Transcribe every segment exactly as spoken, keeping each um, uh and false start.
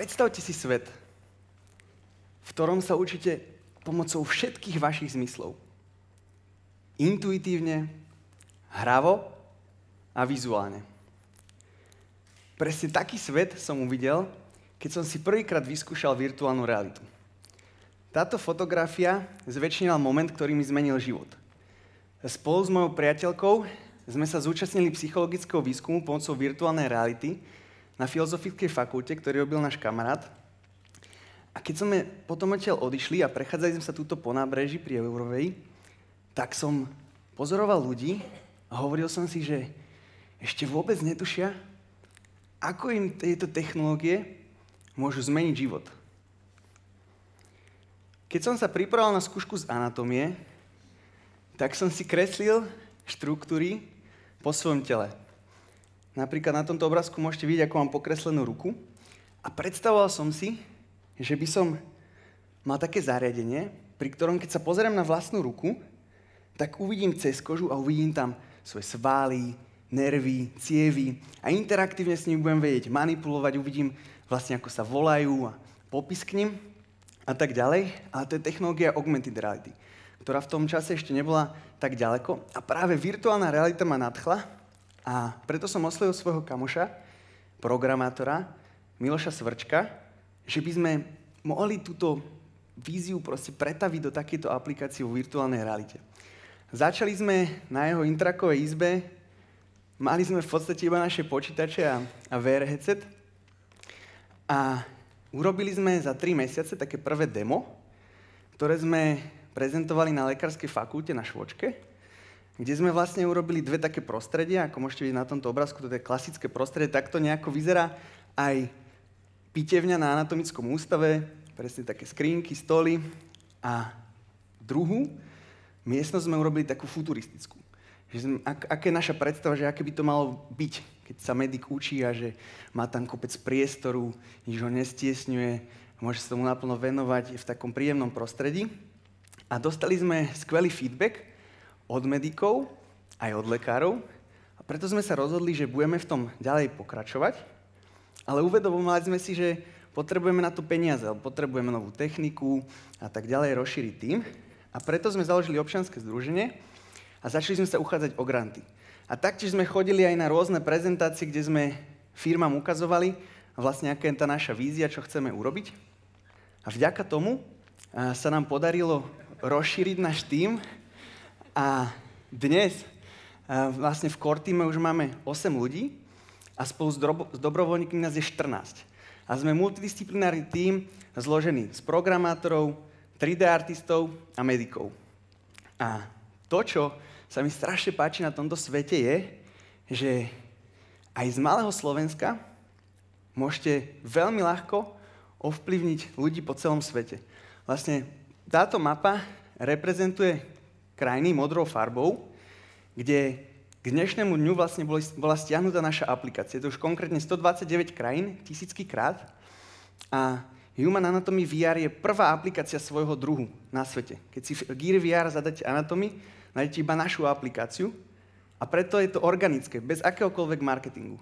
predstavte si svet, v ktorom sa učíte pomocou všetkých vašich zmyslov. Intuitívne, hravo a vizuálne. Presne taký svet som uvidel, keď som si prvýkrát vyskúšal virtuálnu realitu. Táto fotografia zväčšnila moment, ktorý mi zmenil život. Spolu s mojou priateľkou sme sa zúčastnili psychologického výskumu pomocou virtuálnej reality na Filozofickej fakulte, ktorý robil náš kamarát. A keď sme potom odtiaľ odišli a prechádzali sme sa túto po nábreží pri Eurovej, tak som pozoroval ľudí a hovoril som si, že ešte vôbec netušia, ako im tieto technológie môžu zmeniť život. Keď som sa pripravoval na skúšku z anatómie, tak som si kreslil štruktúry po svojom tele. Napríklad na tomto obrázku môžete vidieť, ako mám pokreslenú ruku. A predstavoval som si, že by som mal také zariadenie, pri ktorom keď sa pozerám na vlastnú ruku, tak uvidím cez kožu a uvidím tam svoje svaly, nervy, cievy a interaktívne s nimi budem vedieť manipulovať, uvidím vlastne, ako sa volajú a popis k nim a tak ďalej. Ale to je technológia augmented reality, ktorá v tom čase ešte nebola tak ďaleko. A práve virtuálna realita ma nadchla a preto som oslovil svojho kamoša, programátora Miloša Svrčka, že by sme mohli túto víziu proste pretaviť do takejto aplikácie vo virtuálnej realite. Začali sme na jeho intrakovej izbe. Mali sme v podstate iba naše počítače a, a vé er headset a urobili sme za tri mesiace také prvé demo, ktoré sme prezentovali na lekárskej fakulte na Švočke, kde sme vlastne urobili dve také prostredia, ako môžete vidieť na tomto obrázku, to je klasické prostredie, takto nejako vyzerá aj pitevňa na anatomickom ústave, presne také skrinky, stoly a druhú miestnosť sme urobili takú futuristickú. Že, ak, aká je naša predstava, že aké by to malo byť, keď sa medic učí a že má tam kopec priestoru, nič ho nestiesňuje, môže sa tomu naplno venovať, je v takom príjemnom prostredí. A dostali sme skvelý feedback od medikov, aj od lekárov, a preto sme sa rozhodli, že budeme v tom ďalej pokračovať, ale uvedomovali sme si, že potrebujeme na to peniaze, potrebujeme novú techniku a tak ďalej, rozšíriť tým. A preto sme založili občianske združenie, a začali sme sa uchádzať o granty. A taktiež sme chodili aj na rôzne prezentácie, kde sme firmám ukazovali vlastne, aká je tá naša vízia, čo chceme urobiť. A vďaka tomu sa nám podarilo rozšíriť náš tím a dnes vlastne v core týme už máme osem ľudí a spolu s, drobo- s dobrovoľníkmi nás je štrnásť. A sme multidisciplinárny tím zložený z programátorov, tri dé artistov a medikov. A to, čo sa mi strašne páči na tomto svete je, že aj z malého Slovenska môžete veľmi ľahko ovplyvniť ľudí po celom svete. Vlastne táto mapa reprezentuje krajiny modrou farbou, kde k dnešnému dňu vlastne bola stiahnutá naša aplikácia. Je to už konkrétne stodvadsaťdeväť krajín, tisícky krát. A Human Anatomy vé er je prvá aplikácia svojho druhu na svete. Keď si v Gear vé er zadáte Anatomy, nájdete iba našu aplikáciu a preto je to organické, bez akéhokoľvek marketingu.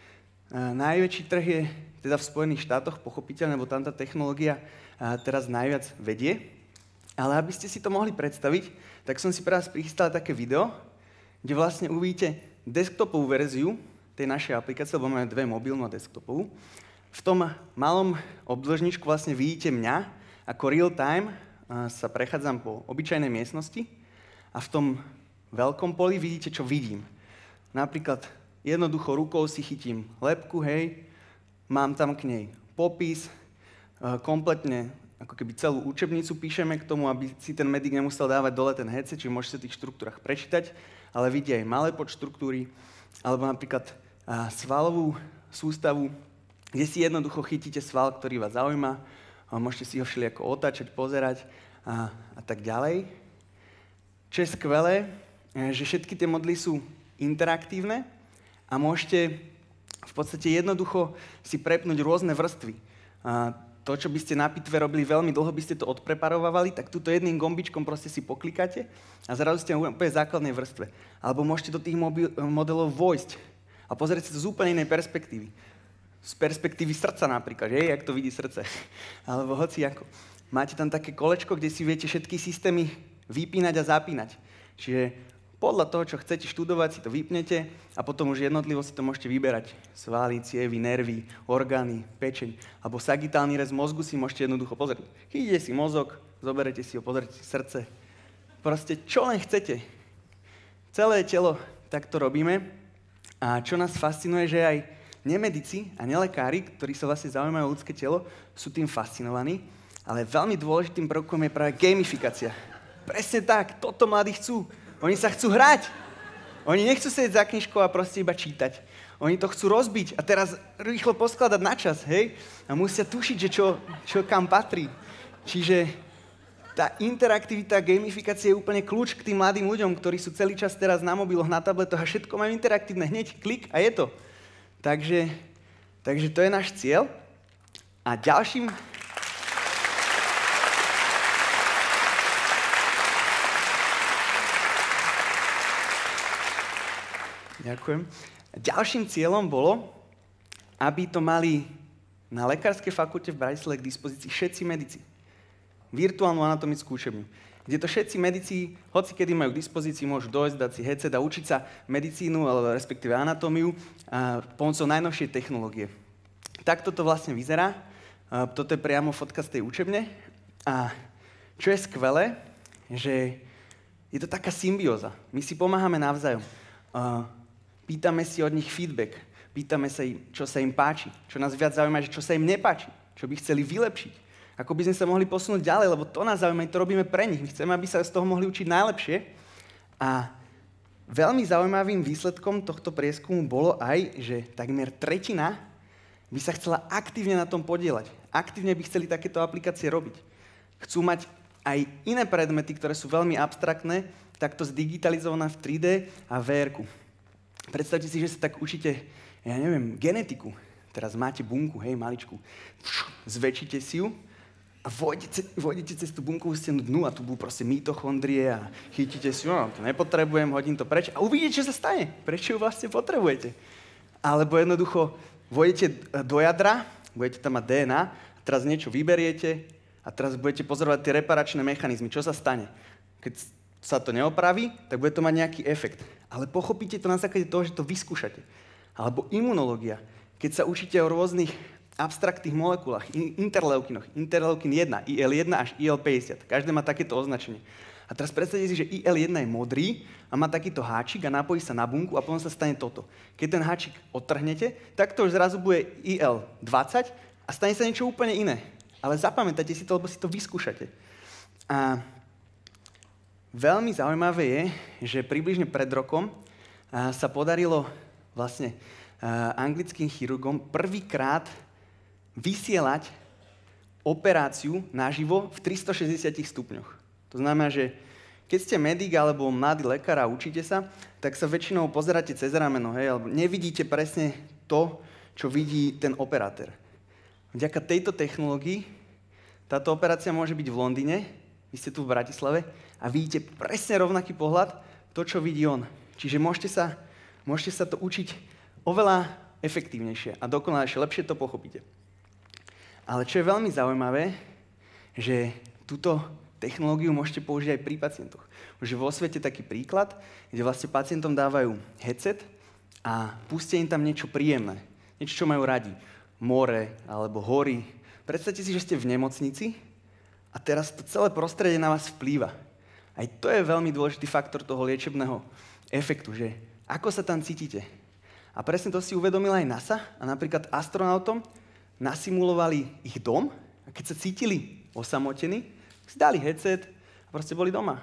A najväčší trh je teda v Spojených štátoch, pochopiteľne, lebo tam tá technológia teraz najviac vedie. Ale aby ste si to mohli predstaviť, tak som si pre vás prichystal také video, kde vlastne uvidíte desktopovú verziu tej našej aplikácie, lebo máme dve, mobilnú a desktopovú. V tom malom obdĺžničku vlastne vidíte mňa, ako real time sa prechádzam po obyčajnej miestnosti a v tom veľkom poli vidíte, čo vidím. Napríklad jednoducho rukou si chytím lebku, hej, mám tam k nej popis, kompletne ako keby celú učebnicu píšeme k tomu, aby si ten medic nemusel dávať dole ten headset, čiže môžete v tých štruktúrach prečítať, ale vidí aj malé podštruktúry, alebo napríklad a, svalovú sústavu, kde si jednoducho chytíte sval, ktorý vás zaujíma, a môžete si ho všelijako otáčať, pozerať a, a tak ďalej. Čo je skvelé, že všetky tie modely sú interaktívne a môžete v podstate jednoducho si prepnúť rôzne vrstvy. A to, čo by ste na pitve robili veľmi dlho, by ste to odpreparovali, tak túto jedným gombičkom proste si poklikáte a zrazu ste na úplne základnej vrstve. Alebo môžete do tých mobil- modelov vojsť a pozrieť sa to z úplne inej perspektívy. z perspektívy srdca napríklad, že? Jak to vidí srdce. Alebo hoci ako. Máte tam také kolečko, kde si viete všetky systémy vypínať a zapínať. Čiže podľa toho, čo chcete študovať, si to vypnete a potom už jednotlivo si to môžete vyberať. Svaly, cievy, nervy, orgány, pečeň. Alebo sagitálny rez mozgu si môžete jednoducho pozrieť. Chytíte si mozog, zoberete si ho, pozrite si srdce. Proste čo len chcete. Celé telo takto robíme. A čo nás fascinuje, že aj nemedici a nelekári, ktorí sa vlastne zaujímajú o ľudské telo, sú tým fascinovaní. Ale veľmi dôležitým prvkom je práve gamifikácia. Presne tak, toto mladí chcú. Oni sa chcú hrať. Oni nechcú sedieť za knižkou a proste iba čítať. Oni to chcú rozbiť a teraz rýchlo poskladať na čas, hej? A musia tušiť, že čo, čo kam patrí. Čiže tá interaktivita, gamifikácia je úplne kľúč k tým mladým ľuďom, ktorí sú celý čas teraz na mobiloch, na tabletoch a všetko majú interaktívne. Hneď klik a je to. Takže, takže to je náš cieľ. A ďalším... Ďakujem. Ďalším cieľom bolo, aby to mali na Lekárskej fakulte v Bratislave k dispozícii všetci medici. Virtuálnu anatomickú učebňu. Kde to všetci medici, hoci kedy majú k dispozícii, môžu dojsť, dať si headset a učiť sa medicínu, alebo respektíve anatómiu a pomocou najnovšej technológie. Takto to vlastne vyzerá. Toto je priamo fotka z tej učebne. A čo je skvelé, že je to taká symbióza. My si pomáhame navzájom. Pýtame si od nich feedback, pýtame sa im, čo sa im páči, čo nás viac zaujíma, že čo sa im nepáči, čo by chceli vylepšiť, ako by sme sa mohli posunúť ďalej, lebo to nás zaujíma, to robíme pre nich. My chceme, aby sa z toho mohli učiť najlepšie. A veľmi zaujímavým výsledkom tohto prieskumu bolo aj, že takmer tretina by sa chcela aktívne na tom podieľať. Aktívne by chceli takéto aplikácie robiť. Chcú mať aj iné predmety, ktoré sú veľmi abstraktné, takto zdigitalizované v tri dé a vé érku. Predstavte si, že sa tak učíte, ja neviem, genetiku. Teraz máte bunku, hej, maličku. Zväčšite si ju a vojdete, vojdete cez tú bunkovú stenu dnu a tu budú proste mitochondrie a chytíte si ju, no, to nepotrebujem, hodím to preč a uvidíte, čo sa stane. Prečo ju vlastne potrebujete? Alebo jednoducho vojdete do jadra, budete tam mať dé en á a teraz niečo vyberiete a teraz budete pozorovať tie reparačné mechanizmy. Čo sa stane? Keď sa to neopraví, tak bude to mať nejaký efekt. Ale pochopíte to na základe toho, že to vyskúšate. Alebo imunológia. Keď sa učíte o rôznych abstraktných molekulách, interleukinoch, interleukin jeden, í el jeden až í el päťdesiat. Každé má takéto označenie. A teraz predstavte si, že í el jeden je modrý a má takýto háčik a napojí sa na bunku a potom sa stane toto. Keď ten háčik odtrhnete, tak to už zrazu bude í el dvadsať a stane sa niečo úplne iné. Ale zapamätajte si to, lebo si to vyskúšate. A veľmi zaujímavé je, že približne pred rokom sa podarilo vlastne anglickým chirurgom prvýkrát vysielať operáciu naživo v tristošesťdesiat stupňoch. To znamená, že keď ste medic alebo mladý lekár a učíte sa, tak sa väčšinou pozeráte cez rameno, hej, alebo nevidíte presne to, čo vidí ten operátor. Vďaka tejto technológii táto operácia môže byť v Londýne, vy ste tu v Bratislave, a vidíte presne rovnaký pohľad, to, čo vidí on. Čiže môžete sa, môžete sa to učiť oveľa efektívnejšie a dokonalejšie, lepšie to pochopíte. Ale čo je veľmi zaujímavé, že túto technológiu môžete použiť aj pri pacientoch. Už vo svete taký príklad, kde vlastne pacientom dávajú headset a pustia im tam niečo príjemné. Niečo, čo majú radi. More alebo hory. Predstavte si, že ste v nemocnici a teraz to celé prostredie na vás vplýva. Aj to je veľmi dôležitý faktor toho liečebného efektu, že ako sa tam cítite. A presne to si uvedomila aj NASA a napríklad astronautom nasimulovali ich dom a keď sa cítili osamotení, si dali headset a proste boli doma.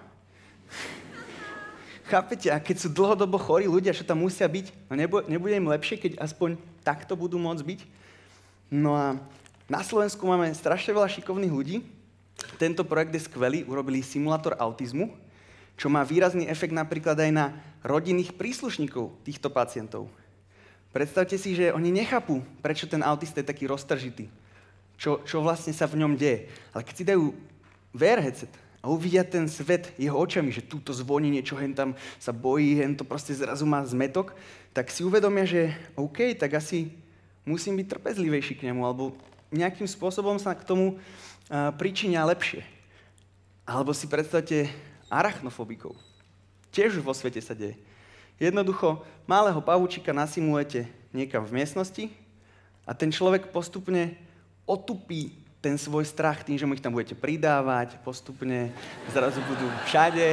Chápete? A keď sú dlhodobo chorí ľudia, čo tam musia byť, no nebude, nebude im lepšie, keď aspoň takto budú môcť byť? No a na Slovensku máme strašne veľa šikovných ľudí. Tento projekt je skvelý, urobili simulátor autizmu, čo má výrazný efekt napríklad aj na rodinných príslušníkov týchto pacientov. Predstavte si, že oni nechápu, prečo ten autista je taký roztržitý, čo, čo vlastne sa v ňom deje. Ale keď si dajú vé er headset a uvidia ten svet jeho očami, že túto zvoní niečo, hen tam sa bojí, hen to proste zrazu má zmetok, tak si uvedomia, že OK, tak asi musím byť trpezlivejší k nemu, alebo nejakým spôsobom sa k tomu uh, pričinia lepšie. Alebo si predstavte arachnofobikov. Tiež vo svete sa deje. Jednoducho, malého pavúčika nasimulujete niekam v miestnosti a ten človek postupne otupí ten svoj strach tým, že mu ich tam budete pridávať, postupne zrazu budú všade.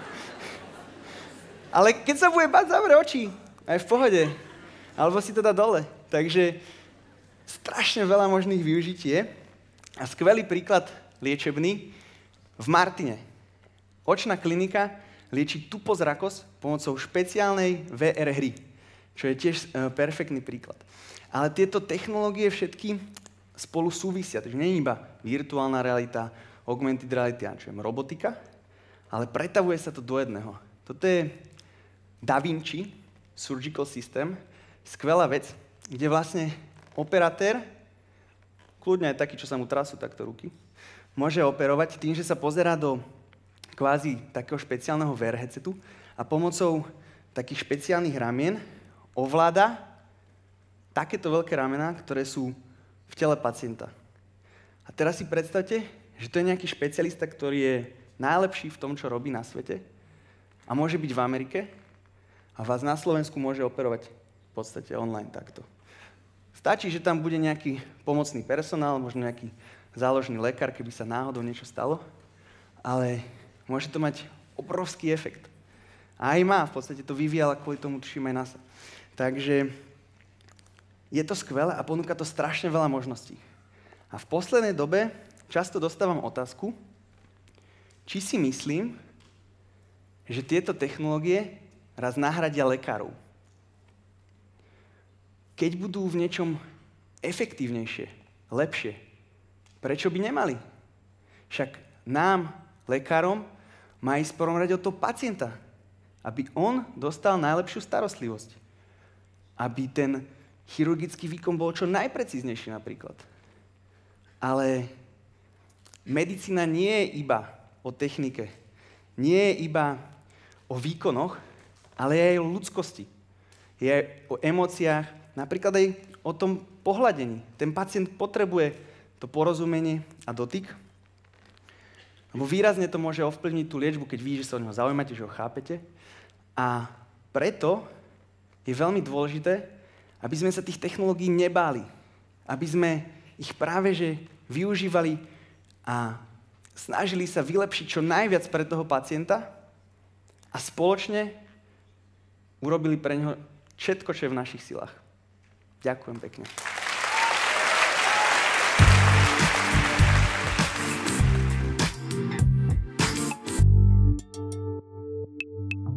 Ale keď sa bude bať, zavre oči. Aj v pohode. Alebo si to dá dole. Takže strašne veľa možných využití je. A skvelý príklad liečebný v Martine. Očná klinika lieči tupozrakosť pomocou špeciálnej vé er hry, čo je tiež uh, perfektný príklad. Ale tieto technológie všetky spolu súvisia. Takže nie je iba virtuálna realita, augmented reality, čo je robotika, ale pretavuje sa to do jedného. Toto je Da Vinci Surgical System, skvelá vec, kde vlastne operatér, kľudne aj taký, čo sa mu trasú takto ruky, môže operovať tým, že sa pozerá do kvázi takého špeciálneho vé er headsetu a pomocou takých špeciálnych ramien ovláda takéto veľké ramená, ktoré sú v tele pacienta. A teraz si predstavte, že to je nejaký špecialista, ktorý je najlepší v tom, čo robí na svete a môže byť v Amerike a vás na Slovensku môže operovať v podstate online takto. Stačí, že tam bude nejaký pomocný personál, možno nejaký záložný lekár, keby sa náhodou niečo stalo, ale môže to mať obrovský efekt. A aj má, v podstate to vyvíjala kvôli tomu, tuším aj NASA. Takže je to skvelé a ponúka to strašne veľa možností. A v poslednej dobe často dostávam otázku, či si myslím, že tieto technológie raz nahradia lekárov. Keď budú v niečom efektívnejšie, lepšie, prečo by nemali? Však nám, lekárom, má ísť v prvom rade o toho pacienta, aby on dostal najlepšiu starostlivosť. Aby ten chirurgický výkon bol čo najprecíznejší napríklad. Ale medicína nie je iba o technike, nie je iba o výkonoch, ale je aj o ľudskosti. Je aj o emóciách, napríklad aj o tom pohľadení. Ten pacient potrebuje to porozumenie a dotyk, lebo výrazne to môže ovplyvniť tú liečbu, keď vidíte, že sa o neho zaujímate, že ho chápete. A preto je veľmi dôležité, aby sme sa tých technológií nebáli. Aby sme ich práve že využívali a snažili sa vylepšiť čo najviac pre toho pacienta a spoločne urobili pre neho všetko, čo je v našich silách. Ďakujem pekne.